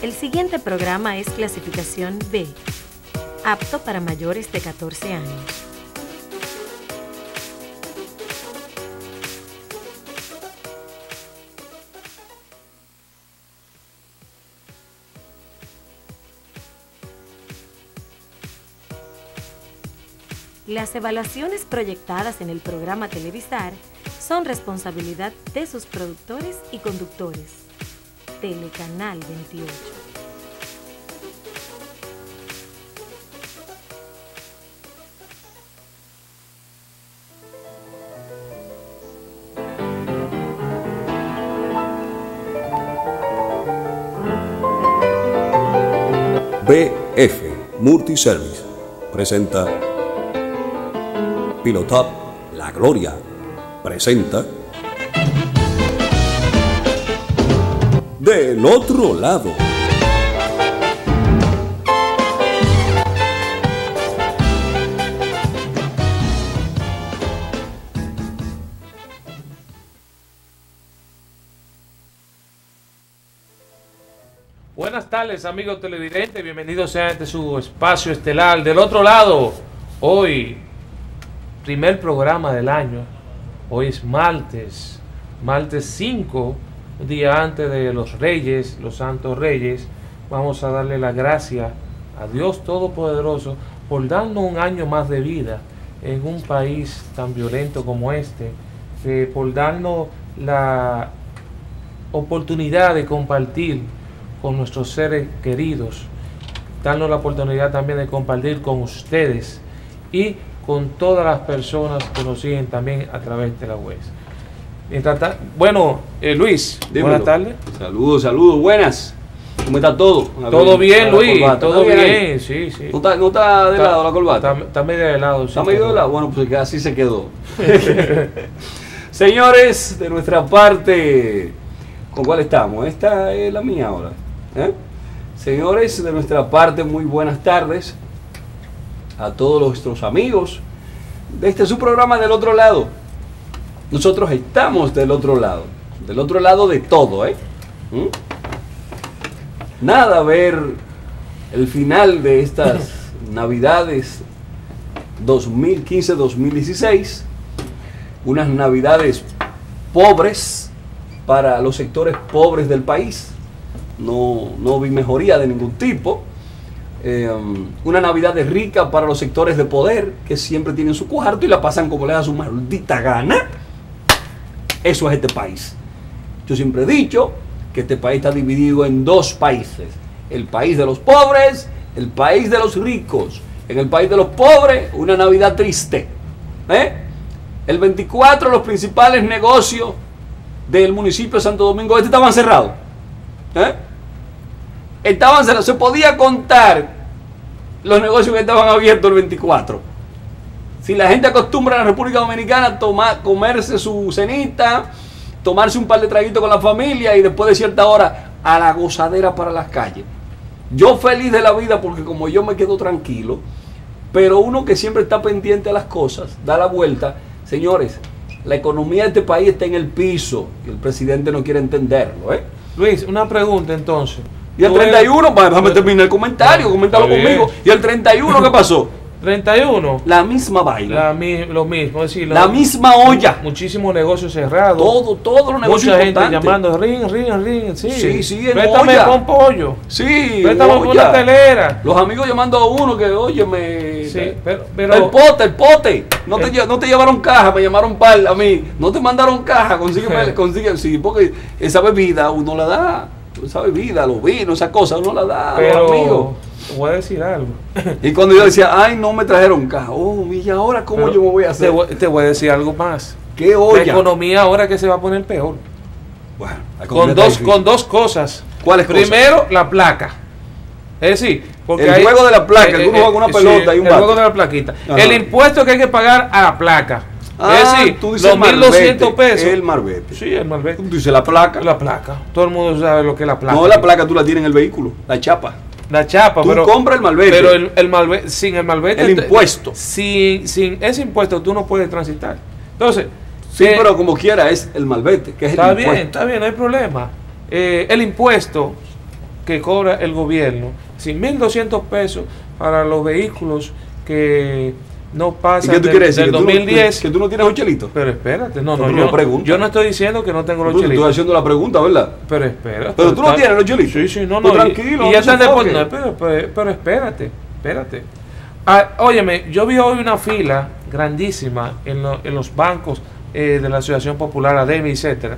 El siguiente programa es clasificación B, apto para mayores de 14 años. Las evaluaciones proyectadas en el programa Televisar son responsabilidad de sus productores y conductores. Telecanal 28. BF Multiservice presenta Pilotap La Gloria presenta Del Otro Lado. Buenas tardes, amigos televidentes, bienvenidos sean a este su espacio estelar Del Otro Lado. Hoy, primer programa del año. Hoy es martes 5, un día antes de los Reyes, los Santos Reyes. Vamos a darle la gracia a Dios Todopoderoso por darnos un año más de vida en un país tan violento como este, por darnos la oportunidad de compartir con nuestros seres queridos, darnos la oportunidad también de compartir con ustedes y con todas las personas que nos siguen también a través de la web. Bueno, Luis, dímelo. Buenas tardes. Saludos, buenas. ¿Cómo está todo? Todo bien, Luis, todo bien, sí. ¿No está de lado la corbata? Está medio de lado. ¿Está medio de lado? Bueno, pues así se quedó. Señores, de nuestra parte, ¿con cuál estamos? Esta es la mía ahora. Señores, de nuestra parte, muy buenas tardes a todos nuestros amigos de este su programa Del Otro Lado. Nosotros estamos del otro lado de todo, Nada, ver el final de estas Navidades 2015-2016, unas Navidades pobres para los sectores pobres del país. No vi mejoría de ningún tipo. Una Navidad rica para los sectores de poder que siempre tienen su cuarto y la pasan como les da su maldita gana. Eso es este país. Yo siempre he dicho que este país está dividido en dos países: el país de los pobres, el país de los ricos. En el país de los pobres, una Navidad triste. El 24 los principales negocios del municipio de Santo Domingo Este estaban cerrados. Estaban cerrados. Se podía contar los negocios que estaban abiertos el 24. Si la gente acostumbra en la República Dominicana a comerse su cenita, tomarse un par de traguitos con la familia y después de cierta hora a la gozadera para las calles. Yo feliz de la vida porque como yo me quedo tranquilo, pero uno que siempre está pendiente a las cosas, da la vuelta. Señores, la economía de este país está en el piso y el presidente no quiere entenderlo. Luis, una pregunta entonces. Y el 31, déjame terminar el comentario, coméntalo conmigo. ¿Y el 31 qué pasó? 31. La misma vaina. Lo mismo, es decir, la misma olla. Muchísimos negocios cerrados. Todos los negocios. Mucha gente llamando, ring. Sí, préstame con pollo. Sí, préstame con una telera. Los amigos llamando a uno que, óyeme. Sí, pero el pote. No te llevaron caja, me llamaron par a mí. No te mandaron caja, consigue. Sí, porque esa bebida uno la da. Esa bebida, los vinos, esa cosa uno la da a los amigos. Te voy a decir algo. Y cuando yo decía, ay, no me trajeron caja. ¿Y ahora cómo yo me voy a hacer? Te voy a decir algo más. ¿Qué olla? La economía ahora que se va a poner peor. Bueno, con dos cosas. ¿Cuáles cosas? Primero, la placa. Es decir, porque el juego de la placa, algunos juegan una pelota y un bate. El juego de la plaquita. Ajá. El impuesto que hay que pagar a la placa. Es decir, tú dices los 1.200 pesos. El marbete. Sí, el marbete. Tú dices la placa. La placa. Todo el mundo sabe lo que es la placa. No, la placa tú la tienes en el vehículo. La chapa. La chapa, tú compras el malvete. Pero el malvete, sin el malvete. El impuesto. Sin ese impuesto tú no puedes transitar. Entonces. Sí, pero como quiera es el malvete, que es el impuesto. Está bien, no hay problema. El impuesto que cobra el gobierno, sin 1.200 pesos para los vehículos que no pasan del 2010. Que tú no tienes 8 chelitos. Pero espérate, yo no estoy diciendo que no tengo los chelitos. Estoy haciendo la pregunta, ¿verdad? Pero espérate. Pero tú no tienes los chelitos. Sí, no. Pues tranquilo. Y ya están después. No, pero espérate. Óyeme, yo vi hoy una fila grandísima en los bancos de la Asociación Popular, ADEMI, etcétera.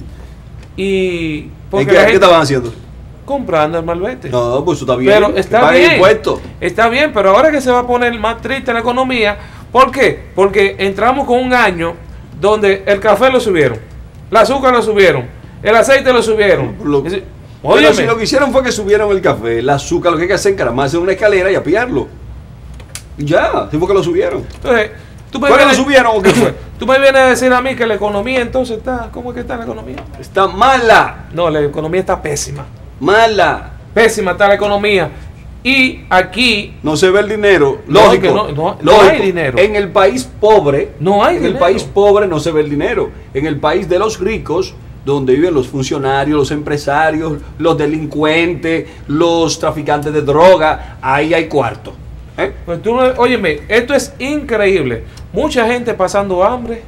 Y ¿Qué estaban haciendo? Comprando el malvete. No, pues eso está bien. Pero está bien, pero ahora que se va a poner más triste la economía, ¿por qué? Porque entramos con un año donde el café lo subieron, el azúcar lo subieron, el aceite lo subieron. Oye, si lo que hicieron fue que subieron el café, el azúcar, lo que hay que hacer es encaramarse en una escalera y apiarlo. Ya, sí fue que lo subieron. Entonces, ¿fue que lo subieron o qué fue? Tú me vienes a decir a mí que la economía entonces está, ¿cómo es que está la economía? Está mala. No, la economía está pésima. Mala. Pésima está la economía. Y aquí no se ve el dinero. Lógico, no hay dinero. En el país pobre no hay dinero. En el país pobre no se ve el dinero. En el país de los ricos, donde viven los funcionarios, los empresarios, los delincuentes, los traficantes de droga, ahí hay cuarto. Pues óyeme, esto es increíble. Mucha gente pasando hambre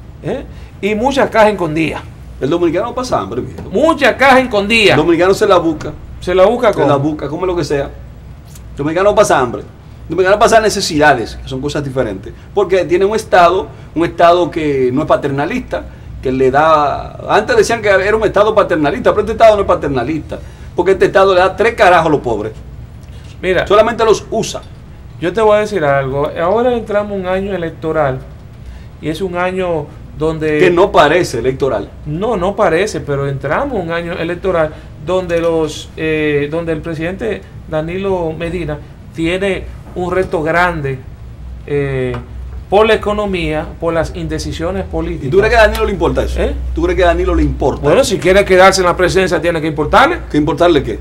y muchas cajas escondidas. El dominicano pasa hambre, viejo. Mucha caja escondida. El dominicano se la busca. ¿Se la busca cómo? Se la busca, come lo que sea. El dominicano pasa hambre. El dominicano pasa necesidades, que son cosas diferentes. Porque tiene un estado que no es paternalista, que le da... Antes decían que era un estado paternalista, pero este estado no es paternalista. Porque este estado le da 3 carajos a los pobres. Mira. Solamente los usa. Yo te voy a decir algo. Ahora entramos un año electoral. Y es un año... donde no parece electoral. No parece, pero entramos un año electoral donde donde el presidente Danilo Medina tiene un reto grande por la economía, por las indecisiones políticas. ¿Y tú crees que a Danilo le importa eso? ¿Tú crees que a Danilo le importa? Bueno, si quiere quedarse en la presidencia tiene que importarle. ¿Qué importarle qué?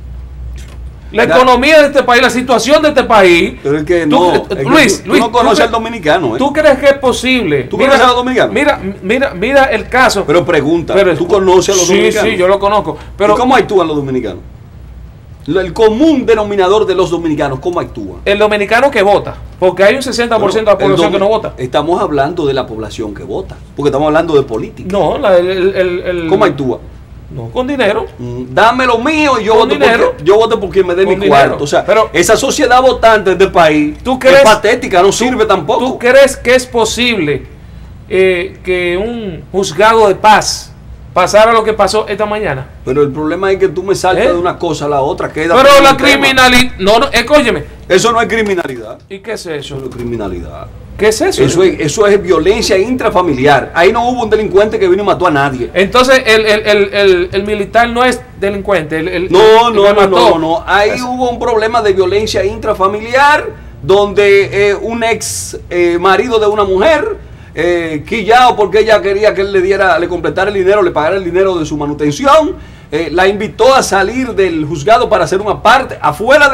La economía de este país, la situación de este país. Pero es que Luis, tú no conoces al dominicano. ¿Tú crees que es posible? ¿Tú conoces a los dominicanos? Mira el caso. Pero pregunta, ¿tú conoces a los dominicanos? Sí, yo lo conozco. Pero ¿y cómo actúan los dominicanos? El común denominador de los dominicanos, ¿cómo actúan? El dominicano que vota, porque hay un 60% de la población que no vota. Estamos hablando de la población que vota, porque estamos hablando de política. No, ¿cómo actúa? No, con dinero. Dame lo mío y yo voto por quien me dé mi cuarto. O sea, pero esa sociedad votante de este país es patética, no sirve tampoco. ¿Tú crees que es posible que un juzgado de paz pasara lo que pasó esta mañana? Pero el problema es que tú me saltas de una cosa a la otra. Pero la criminalidad... No, escúcheme. Eso no es criminalidad. ¿Y qué es eso? Eso no es criminalidad. ¿Qué es eso? Eso es violencia intrafamiliar. Ahí no hubo un delincuente que vino y mató a nadie. Entonces el militar no es delincuente. No. Ahí hubo un problema de violencia intrafamiliar donde un ex marido de una mujer, quillao porque ella quería que él le completara el dinero, le pagara el dinero de su manutención, la invitó a salir del juzgado para hacer una parte afuera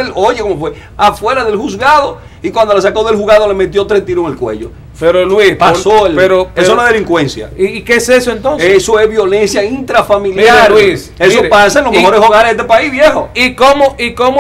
del juzgado, y cuando la sacó del juzgado le metió 3 tiros en el cuello. Pero Luis, eso no es delincuencia. ¿Y qué es eso entonces? Eso es violencia intrafamiliar. Mira, Luis, eso pasa en los mejores hogares de este país, viejo. ¿Y cómo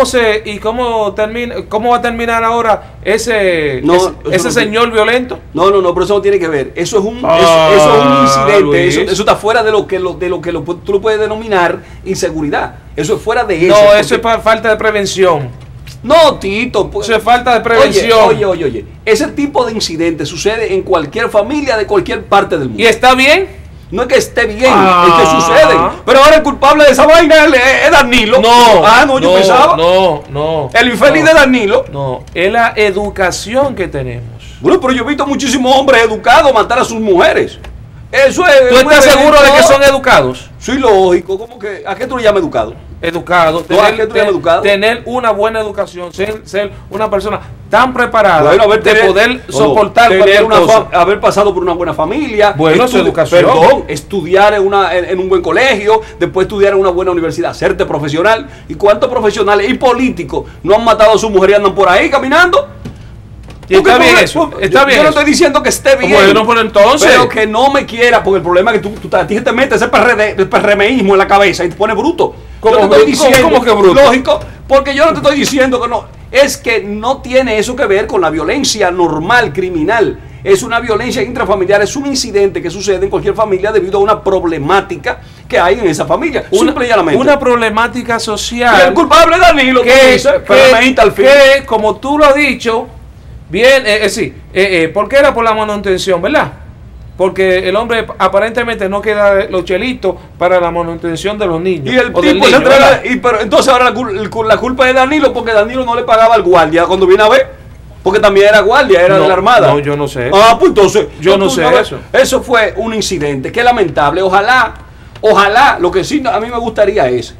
va a terminar ahora ese señor violento? No, pero eso no tiene que ver. Eso es un incidente. Eso está fuera de lo que tú lo puedes denominar inseguridad. Eso es fuera de eso. No, eso es falta de prevención. No, Tito. Eso es falta de prevención. Oye. Ese tipo de incidentes sucede en cualquier familia de cualquier parte del mundo. ¿Y está bien? No es que esté bien, es que sucede. Pero ahora el culpable de esa vaina es Danilo. Yo pensaba. No. El infeliz de Danilo. No, es la educación que tenemos. Bueno, pero yo he visto muchísimos hombres educados matar a sus mujeres. Eso es. ¿Tú estás seguro de que son educados? Sí, lógico. ¿Cómo que? ¿A qué tú le llamas educado? Educado, tener una buena educación, ser una persona tan preparada poder soportar haber pasado por una buena familia, su educación, estudiar en un buen colegio, después estudiar en una buena universidad, hacerte profesional. ¿Y cuántos profesionales y políticos no han matado a su mujer y andan por ahí caminando? Y está bien eso. Está bien. Yo no estoy diciendo que esté bien. Bueno, pero entonces. Pero que no me quiera, porque el problema es que a ti te metes ese PRMismo en la cabeza y te pone bruto. ¿Cómo que bruto? Lógico, porque yo no te estoy diciendo que no. Es que no tiene eso que ver con la violencia normal, criminal. Es una violencia intrafamiliar, es un incidente que sucede en cualquier familia debido a una problemática que hay en esa familia. Simple y llanamente. Una problemática social. Y el culpable es Danilo, que, como tú lo has dicho, bien, porque era por la manutención, ¿verdad? Porque el hombre aparentemente no queda los chelitos para la manutención de los niños. Y el tipo se trae, pero entonces ahora la culpa es de Danilo, porque Danilo no le pagaba al guardia cuando viene a ver. Porque también era guardia, era de la Armada. No, yo no sé. Ah, pues entonces. Yo no sé eso. Eso fue un incidente, qué lamentable. Ojalá, lo que sí a mí me gustaría es,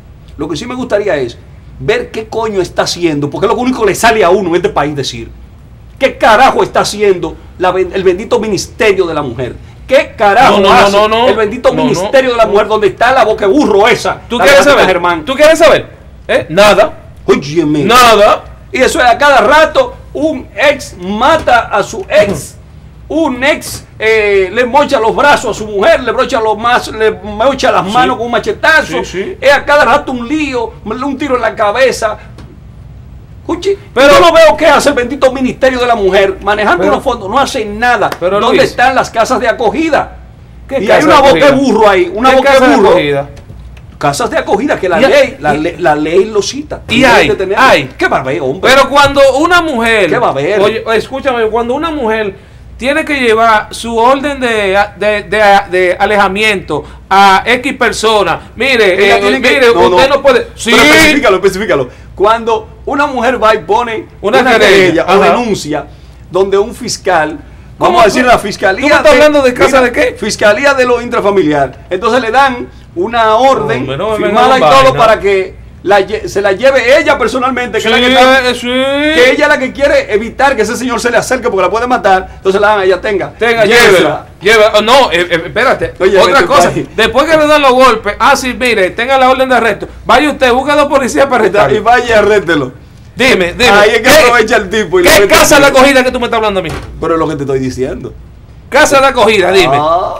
ver qué coño está haciendo, porque es lo único que le sale a uno en este país decir. ¿Qué carajo está haciendo el bendito Ministerio de la Mujer? ¿Qué carajo hace el bendito Ministerio de la Mujer donde está la boqueburro esa? ¿Tú quieres saber? Germán. ¿Tú quieres saber? Nada. Óyeme. Nada. Y eso es a cada rato. Un ex mata a su ex. Un ex le mocha los brazos a su mujer, le mocha las manos con un machetazo. Es a cada rato un lío, un tiro en la cabeza. Pero yo no veo qué hace el bendito Ministerio de la Mujer manejando unos fondos, no hacen nada. ¿Dónde están las casas de acogida? Y hay una boca de burro ahí, una boca de burro. Casas de acogida que la ley lo cita. Y hay. ¿Qué va a haber, hombre? Pero cuando una mujer, ¿qué va a haber? Oye, escúchame, cuando una mujer tiene que llevar su orden de alejamiento a X persona, mire, usted no puede. Sí. Especifícalo. Cuando una mujer va y pone una querella o denuncia donde un fiscal, vamos a decir la fiscalía. ¿Tú me estás hablando de casa de qué? Fiscalía de lo intrafamiliar. Entonces le dan una orden firmada y todo para que se la lleve ella personalmente, que ella es la que quiere evitar que ese señor se le acerque porque la puede matar. Entonces la dan a ella, llévela. No, espérate. Oye, otra cosa, después que le dan los golpes, sí, mire, tenga la orden de arresto, vaya usted, busca a los policías para arrestarlo. Y vaya y arréstelo. Dime. Ahí es que aprovecha el tipo. ¿Qué casa de acogida que tú me estás hablando a mí? Pero es lo que te estoy diciendo. Casa de acogida, dime.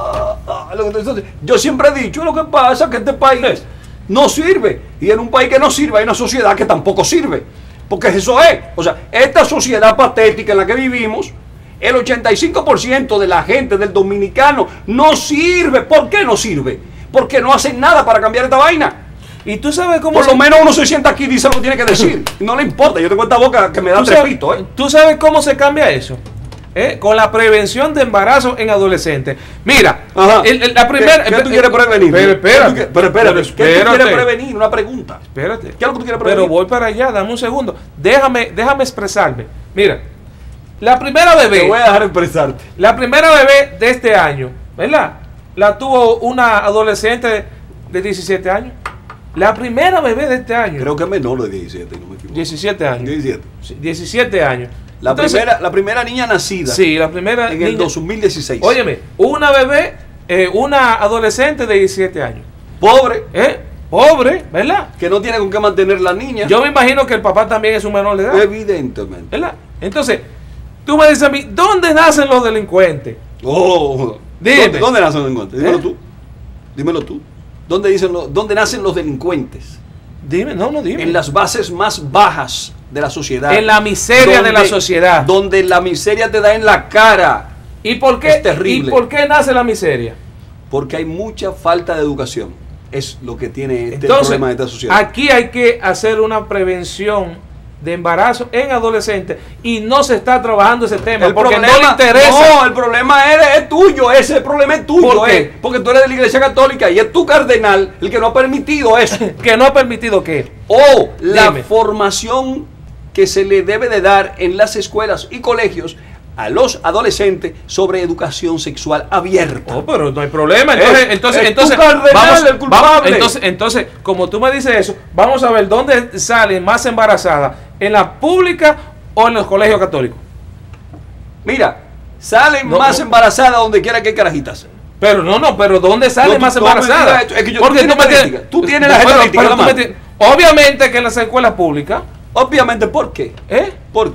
Yo siempre he dicho, lo que pasa es que este país no sirve. Y en un país que no sirve hay una sociedad que tampoco sirve. Porque eso es. O sea, esta sociedad patética en la que vivimos, el 85% de la gente, del dominicano, no sirve. ¿Por qué no sirve? Porque no hacen nada para cambiar esta vaina. Y tú sabes cómo. Por lo menos uno se sienta aquí y dice lo que tiene que decir. No le importa. Yo tengo esta boca que me da trepito. ¿Tú sabes cómo se cambia eso? Con la prevención de embarazo en adolescentes. Mira, la primera. ¿Qué tú quieres prevenir? Pero espérate. ¿Qué tú quieres prevenir? Una pregunta. Espérate. ¿Qué es lo que tú quieres prevenir? Pero voy para allá, dame un segundo. Déjame expresarme. Mira, la primera bebé. Te voy a dejar expresarte. La primera bebé de este año, ¿verdad? La tuvo una adolescente de 17 años. La primera bebé de este año. Creo que es menor de 17, no me equivoco. 17 años. 17. 17 años. La primera niña nacida. Sí, la primera en el 2016. Óyeme, una bebé, una adolescente de 17 años. Pobre. Pobre, ¿verdad? Que no tiene con qué mantener la niña. Yo me imagino que el papá también es un menor de edad. Evidentemente. ¿Verdad? Entonces, tú me dices a mí, ¿dónde nacen los delincuentes? Dime. ¿Dónde nacen los delincuentes? Dímelo tú. ¿Dónde nacen los delincuentes? Dime. En las bases más bajas de la sociedad. En la miseria de la sociedad. Donde la miseria te da en la cara. ¿Y por qué? Es terrible. ¿Y por qué nace la miseria? Porque hay mucha falta de educación. Es lo que tiene el problema de esta sociedad. Aquí hay que hacer una prevención de embarazo en adolescentes y no se está trabajando ese tema porque no le interesa. No, el problema es tuyo, ese problema es tuyo. ¿Por qué? Porque tú eres de la Iglesia Católica y es tu cardenal el que no ha permitido eso. ¿Que no ha permitido qué? La formación que se le debe de dar en las escuelas y colegios a los adolescentes sobre educación sexual abierta. Pero no hay problema. Entonces, entonces, como tú me dices eso, vamos a ver dónde salen más embarazadas, en la pública o en los colegios católicos. Mira, salen más embarazadas donde quiera que hay carajitas. Pero ¿dónde salen más embarazadas? Porque tú tienes la estadística. Obviamente que en las escuelas públicas. Obviamente, ¿por qué? ¿Por qué?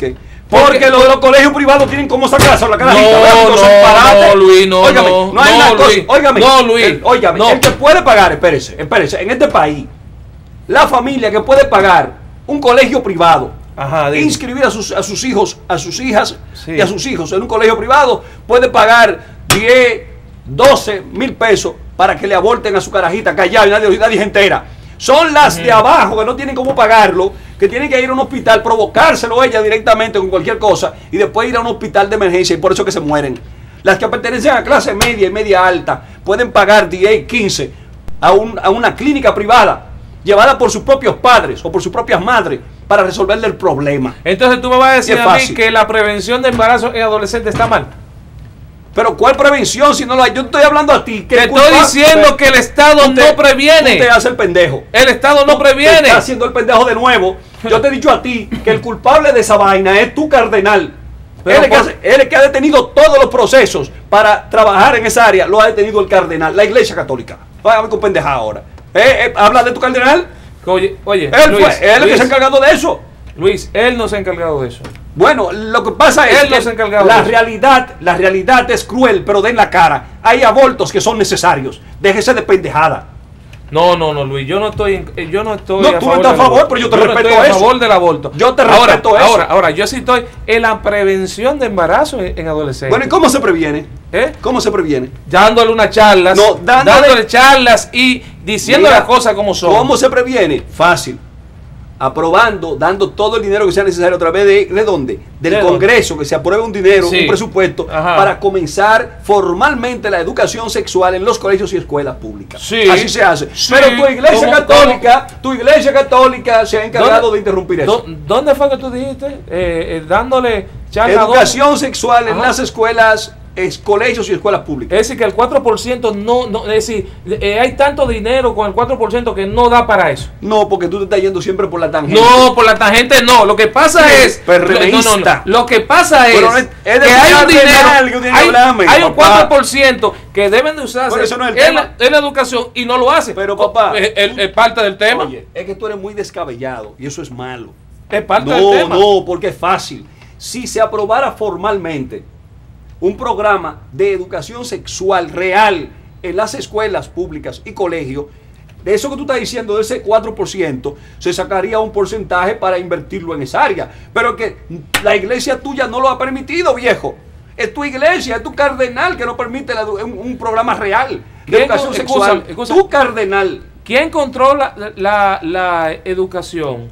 Porque los de los colegios privados tienen como sacarse la carajita. No, Luis, no. Óigame, no hay una cosa. Óigame, no, Luis. Óigame, el que puede pagar, espérese, en este país, la familia que puede pagar un colegio privado, inscribir a sus hijos, a sus hijas y a sus hijos en un colegio privado, puede pagar 10, 12 mil pesos para que le aborten a su carajita callado y nadie se entera. Son las de abajo que no tienen cómo pagarlo, que tienen que ir a un hospital, provocárselo ella directamente con cualquier cosa y después ir a un hospital de emergencia y por eso que se mueren. Las que pertenecen a clase media y media alta pueden pagar 10, 15 a una clínica privada llevada por sus propios padres o por sus propias madres para resolverle el problema. Entonces tú me vas a decir a mí que la prevención de embarazo en adolescentes está mal. Pero ¿cuál prevención si no lo hay? Yo estoy hablando a ti. Te estoy diciendo que el Estado no previene. Usted hace el pendejo. El Estado no previene. Está haciendo el pendejo de nuevo. Yo te he dicho a ti que el culpable de esa vaina es tu cardenal. Él es el que ha detenido todos los procesos para trabajar en esa área. Lo ha detenido el cardenal, la Iglesia Católica. Vamos con pendeja ahora. ¿Habla de tu cardenal? Oye, él Luis, fue él el que se ha encargado de eso. Luis, él no se ha encargado de eso. Bueno, lo que pasa es que la realidad es cruel, pero den la cara. Hay abortos que son necesarios. Déjese de pendejada. No, Luis, yo no estoy tú no estás a favor, pero yo te respeto eso. A favor del aborto. Yo te respeto eso. Ahora, yo sí estoy en la prevención de embarazo en adolescentes. Bueno, ¿y cómo se previene? ¿Cómo se previene? Dándole unas charlas. No, dándole charlas y diciendo las cosas como son. ¿Cómo se previene? Fácil. Aprobando, dando todo el dinero que sea necesario a través ¿de dónde? Del Congreso, que se apruebe un dinero, un presupuesto, para comenzar formalmente la educación sexual en los colegios y escuelas públicas. Así se hace. Pero tu iglesia católica se ha encargado de interrumpir eso. ¿Dónde fue que tú dijiste? Dándole charla. Educación sexual en las escuelas, colegios y escuelas públicas. Es decir, que el 4% no es decir, hay tanto dinero con el 4% que no da para eso. No, porque tú te estás yendo siempre por la tangente. No, por la tangente no. Lo que pasa es... Lo que pasa es que hay un dinero, hay un 4% que deben de usarse en la educación y no lo hace. Pero papá... Es parte del tema. Oye, es que tú eres muy descabellado y eso es malo. Es parte del tema. No, porque es fácil. Si se aprobara formalmente un programa de educación sexual real en las escuelas públicas y colegios, de eso que tú estás diciendo, de ese 4%, se sacaría un porcentaje para invertirlo en esa área. Pero que la iglesia tuya no lo ha permitido, viejo. Es tu iglesia, es tu cardenal que no permite un programa real de educación sexual. Tu cardenal. ¿Quién controla la educación?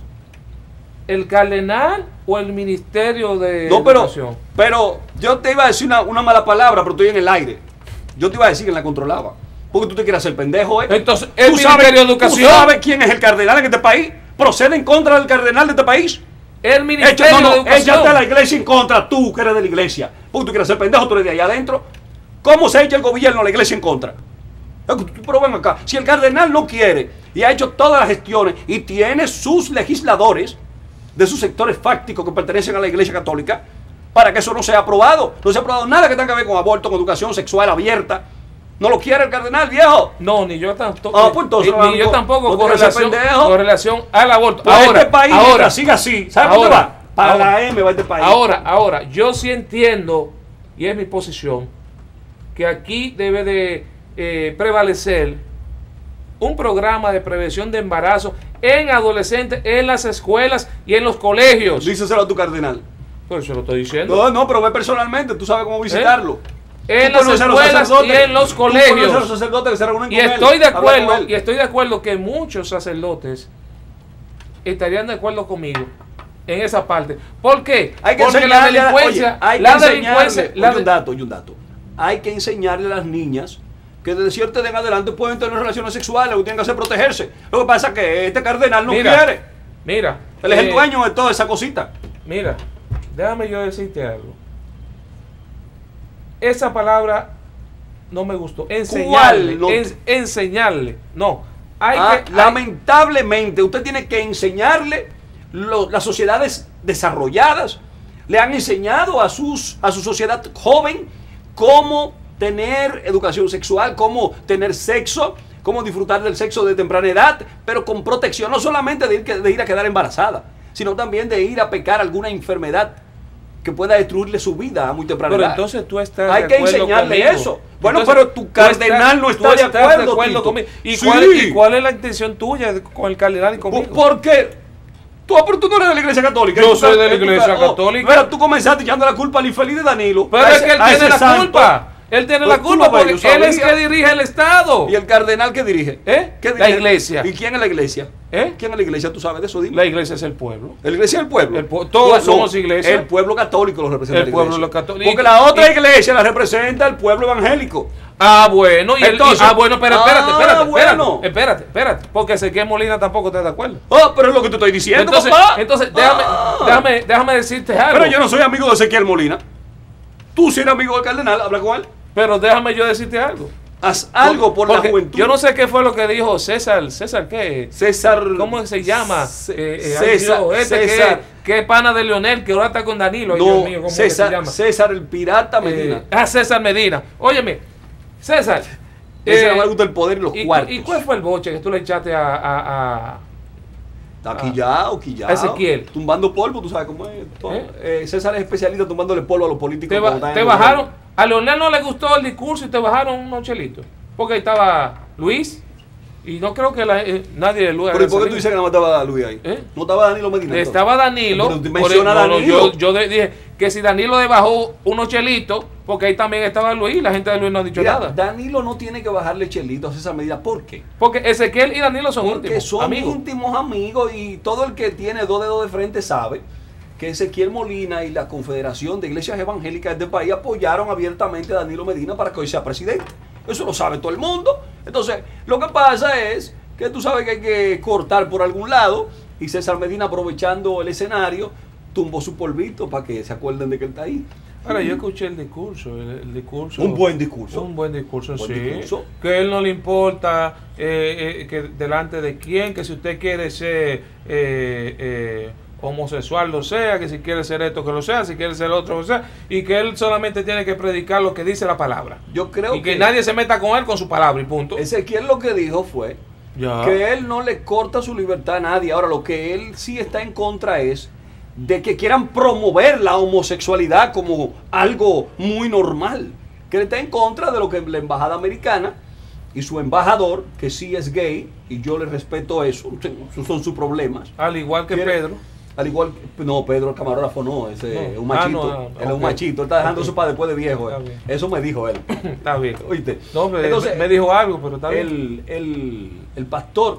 ¿El cardenal o el ministerio de educación? Pero yo te iba a decir una mala palabra, pero estoy en el aire. Yo te iba a decir que la controlaba. Porque tú te quieres hacer pendejo, Entonces, el ministerio de educación... ¿Tú sabes quién es el cardenal en este país? ¿Procede en contra del cardenal de este país? El ministerio de educación. Échate a la iglesia en contra, tú que eres de la iglesia. Porque tú quieres ser pendejo, tú eres de allá adentro. ¿Cómo se echa el gobierno a la iglesia en contra? Pero ven acá, si el cardenal no quiere y ha hecho todas las gestiones y tiene sus legisladores de sus sectores fácticos que pertenecen a la Iglesia Católica, para que eso no sea aprobado. No se ha aprobado nada que tenga que ver con aborto, con educación sexual abierta. ¿No lo quiere el cardenal, viejo? No, ni yo tampoco. Pues entonces, ni yo tampoco con relación al aborto. Pues ahora, este país, ahora siga así. ¿Sabes dónde va? Para la M va este país. Ahora, yo sí entiendo, y es mi posición, que aquí debe de prevalecer un programa de prevención de embarazo en adolescentes, en las escuelas y en los colegios. Díselo a tu cardenal. Por eso lo estoy diciendo. No, pero ve personalmente, tú sabes cómo visitarlo. En las escuelas y en los colegios. Los sacerdotes que se reúnen y estoy de acuerdo que muchos sacerdotes estarían de acuerdo conmigo en esa parte. ¿Por qué? Porque la delincuencia, un dato. Hay que enseñarle a las niñas que desde cierta edad en adelante pueden tener relaciones sexuales, o tienen que hacer protegerse. Lo que pasa es que este cardenal no quiere. Mira. Él es el dueño de toda esa cosita. Mira, déjame yo decirte algo. Esa palabra no me gustó. Enseñarle. Enseñarle. No. Lamentablemente, usted tiene que enseñarle. Las sociedades desarrolladas le han enseñado a su sociedad joven cómo tener educación sexual, cómo tener sexo, cómo disfrutar del sexo de temprana edad, pero con protección, no solamente de ir a quedar embarazada, sino también de ir a pecar alguna enfermedad que pueda destruirle su vida a muy temprana edad. Pero entonces tú estás hay de que acuerdo enseñarle conmigo. eso. Bueno, Entonces, pero tu cardenal no está de acuerdo, Tito. conmigo. ¿Y, Sí. ¿Y cuál es la intención tuya con el cardenal y conmigo? ¿Por qué? Pero tú no eres de la iglesia católica. Yo soy de la iglesia católica. Pero tú comenzaste echando la culpa al infeliz de Danilo. Pero es que él tiene la culpa. Él tiene la Pues tú culpa no ves, porque yo él es sabía. que dirige el Estado. ¿Y el cardenal qué dirige? ¿Eh? ¿Qué La dirige? iglesia. ¿Y quién es la iglesia? ¿Eh? ¿Quién es la iglesia? ¿Tú sabes de eso? Dime. La iglesia es el pueblo. La iglesia es el pueblo. Todos somos iglesia. El pueblo católico lo representa. El la pueblo iglesia. lo católico. Porque la otra iglesia la representa el pueblo evangélico. Ah, bueno. Y Entonces, bueno, pero bueno. espérate. Porque Ezequiel Molina tampoco está de acuerdo. Oh, pero es lo que te estoy diciendo, Entonces, papá. déjame decirte algo. Pero yo no soy amigo de Ezequiel Molina. Tú si eres amigo del cardenal, habla con él. Pero déjame yo decirte algo. Haz algo por la Porque juventud. yo no sé qué fue lo que dijo César ¿qué? César. ¿Cómo se llama? Ay, César. Dios, César. que es pana de Leonel, que ahora está con Danilo. Ay, No, Dios mío, ¿cómo es que se llama? César el pirata Medina. César Medina. Óyeme, César. Ese no le gusta el poder y los cuartos. ¿Y cuál fue el boche que tú le echaste a Quillao. Ezequiel? Tumbando polvo, tú sabes cómo es. César es especialista tumbándole polvo a los políticos. Te bajaron? A Leonel no le gustó el discurso y te bajaron unos chelitos. Porque ahí estaba Luis y no creo que nadie de Luis. Pero ¿y por qué tú dices que no estaba Luis ahí? No estaba Danilo Medina. Estaba Danilo. Pero menciona a Danilo. Yo dije que si Danilo le bajó unos chelitos, porque ahí también estaba Luis y la gente de Luis no ha dicho nada. Danilo no tiene que bajarle chelitos a esa medida. ¿Por qué? Porque Ezequiel y Danilo son Porque íntimos son amigos. íntimos amigos y todo el que tiene dos dedos de frente sabe que Ezequiel Molina y la Confederación de Iglesias Evangélicas de este país apoyaron abiertamente a Danilo Medina para que hoy sea presidente. Eso lo sabe todo el mundo. Entonces, lo que pasa es que tú sabes que hay que cortar por algún lado y César Medina, aprovechando el escenario, tumbó su polvito para que se acuerden de que él está ahí. Ahora, yo escuché el discurso. Un buen discurso. Un buen discurso, Un buen sí. discurso. Que a él no le importa que delante de quién, que si usted quiere ser homosexual lo sea, que si quiere ser esto que lo sea, si quiere ser otro lo sea, y que él solamente tiene que predicar lo que dice la palabra. Yo creo y que nadie se meta con él con su palabra y punto. Ezequiel lo que dijo fue Ya. que él no le corta su libertad a nadie. Ahora, lo que él sí está en contra es de que quieran promover la homosexualidad como algo muy normal. Que él está en contra de lo que la embajada americana y su embajador, que sí es gay, y yo le respeto eso, esos son sus problemas. Al igual que Pedro. Al igual que, no, Pedro el camarógrafo no, ese No. un machito, No, él es un ok. machito, él está dejando eso para después de viejo. Está bien. Eso me dijo él. Está bien. Oíste. No, pero Entonces, me dijo algo, pero está bien. el pastor,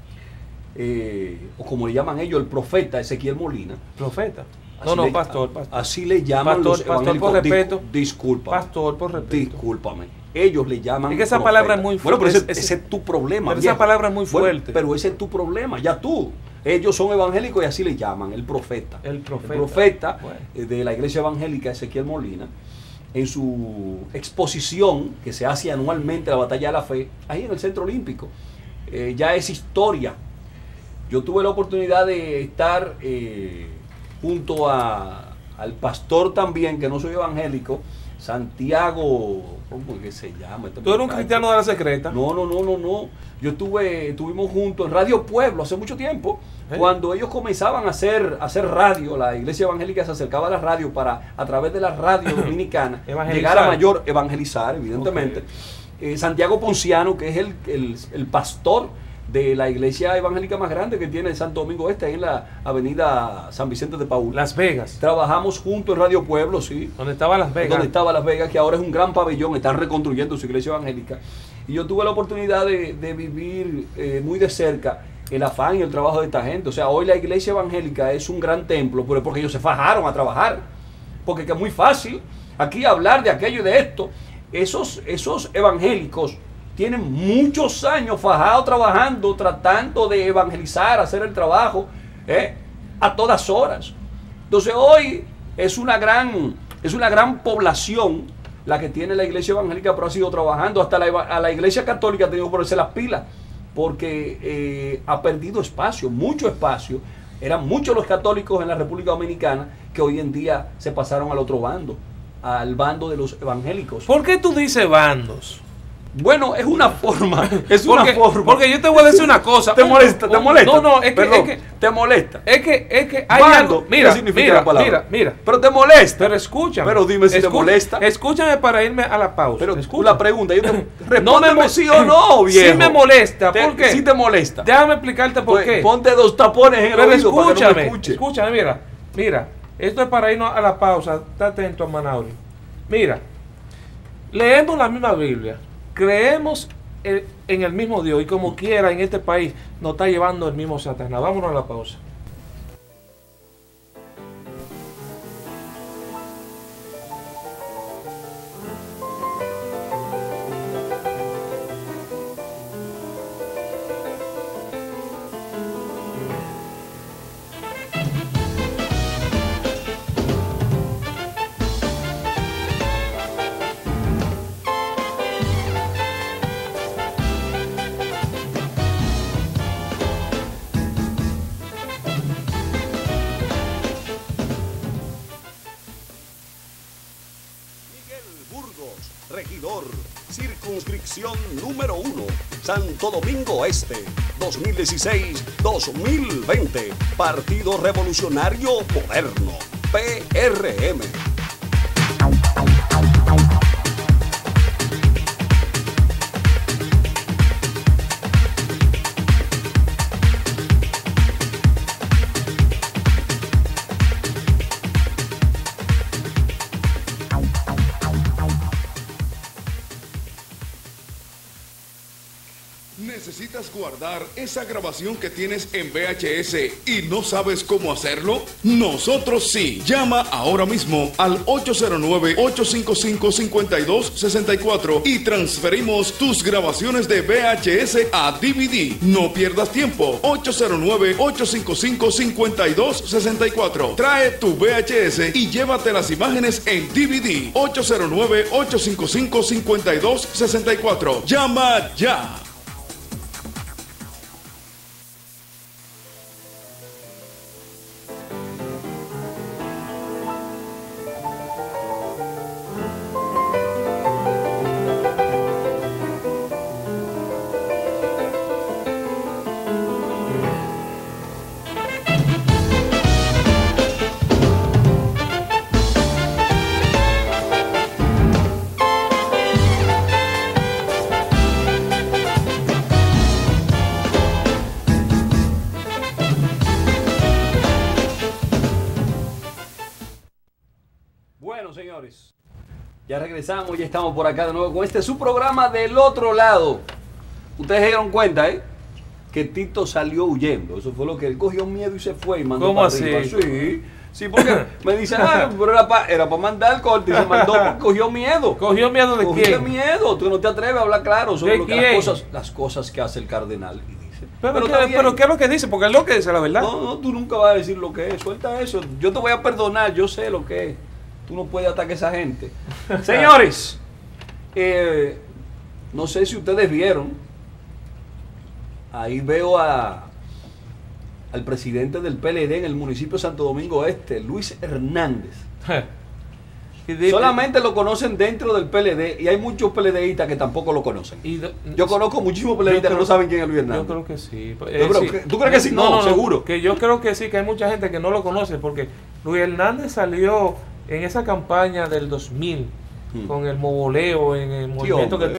o como le llaman ellos, el profeta Ezequiel Molina. Profeta. Así No, le- pastor. Así le llaman Pastor, los pastor, evangélicos. por respeto. Discúlpame. Pastor, por respeto. Discúlpame. Ellos le llaman. Es que esa profeta. palabra es muy Bueno, pero fuerte. ese es tu problema. Pero esa viejo. palabra es muy Bueno, fuerte. pero ese es tu problema. Ya tú. Ellos son evangélicos y así le llaman, el profeta. El profeta. El profeta Bueno. de la iglesia evangélica Ezequiel Molina, en su exposición que se hace anualmente, la Batalla de la Fe, ahí en el Centro Olímpico. Ya es historia. Yo tuve la oportunidad de estar junto al pastor también, que no soy evangélico, Santiago, ¿cómo es que se llama? Tú eres un cristiano de la secreta. No. Yo estuvimos juntos en Radio Pueblo hace mucho tiempo, cuando ellos comenzaban a hacer radio. La iglesia evangélica se acercaba a la radio para, a través de la radio dominicana, llegar a mayor evangelizar, evidentemente. Okay. Santiago Ponciano, que es el pastor de la iglesia evangélica más grande que tiene Santo Domingo Este, ahí en la avenida San Vicente de Paúl. Las Vegas. Trabajamos juntos en Radio Pueblo, sí. Donde estaba Las Vegas. Donde estaba Las Vegas, que ahora es un gran pabellón, están reconstruyendo su iglesia evangélica. Y yo tuve la oportunidad de vivir muy de cerca el afán y el trabajo de esta gente. O sea, hoy la iglesia evangélica es un gran templo, pero porque ellos se fajaron a trabajar. Porque es muy fácil aquí hablar de aquello y de esto. Esos evangélicos tienen muchos años fajados trabajando, tratando de evangelizar, hacer el trabajo a todas horas. Entonces hoy es una gran población la que tiene la iglesia evangélica, pero ha sido trabajando. Hasta a la iglesia católica ha tenido que ponerse las pilas, porque ha perdido espacio, mucho espacio. Eran muchos los católicos en la República Dominicana que hoy en día se pasaron al otro bando, al bando de los evangélicos. ¿Por qué tú dices bandos? Bueno, es una forma. Es una forma. Porque yo te voy a decir una cosa. ¿Te molesta? ¿Te molesta? No, es que, Perdón, es que te molesta. Es que hay Bando, algo. Mira, ¿qué significa la palabra? mira. Pero te molesta. Pero escúchame. Pero dime si te molesta. Escúchame para irme a la pausa. Pero escúchame. la pregunta, yo te respóndeme sí o no, viejo. Sí me molesta. ¿Por qué? Sí te molesta. Déjame explicarte por Pues, qué. ponte 2 tapones en el Pero oído para que no me escúchame, mira. Esto es para irnos a la pausa. Está atento, Manauri. Mira, leemos la misma Biblia. Creemos en el mismo Dios. Y como quiera, en este país nos está llevando el mismo Satanás. Vámonos a la pausa. Regidor, circunscripción número 1, Santo Domingo Este, 2016-2020, Partido Revolucionario Moderno, PRM. ¿Necesitas guardar esa grabación que tienes en VHS y no sabes cómo hacerlo? Nosotros sí. Llama ahora mismo al 809-855-5264 y transferimos tus grabaciones de VHS a DVD. No pierdas tiempo. 809-855-5264. Trae tu VHS y llévate las imágenes en DVD. 809-855-5264. Llama ya. Señores, ya regresamos, ya estamos por acá de nuevo con su programa Del Otro Lado. Ustedes se dieron cuenta, que Tito salió huyendo. Eso fue lo que él cogió miedo y se fue y mandó. ¿Cómo para así? arriba. Sí, porque me dicen, pero era para mandar el corte y se mandó porque cogió miedo. ¿Cogió miedo de quién? Cogió miedo, tú no te atreves a hablar claro sobre ¿De quién? las cosas que hace el cardenal. Y dice, pero ¿qué es lo que dice? Porque es lo que dice la verdad. No, tú nunca vas a decir lo que es. Suelta eso. Yo te voy a perdonar, yo sé lo que es. Tú no puedes atacar a esa gente. Señores, no sé si ustedes vieron. Ahí veo al presidente del PLD en el municipio de Santo Domingo Este, Luis Hernández. Solamente lo conocen dentro del PLD y hay muchos PLDistas que tampoco lo conocen. Yo conozco muchísimos PLDistas que no saben quién es Luis Hernández. Yo creo que sí. Sí. ¿Tú crees que sí? No, seguro. Que yo creo que sí, que hay mucha gente que no lo conoce porque Luis Hernández salió en esa campaña del 2000 con el moboleo en el movimiento que